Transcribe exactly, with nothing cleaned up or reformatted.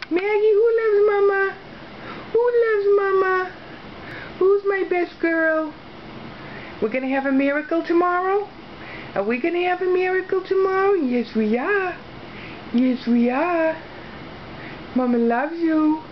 Maggie, who loves Mama? Who loves Mama? Who's my best girl? We're going to have a miracle tomorrow? Are we going to have a miracle tomorrow? Yes, we are. Yes, we are. Mama loves you.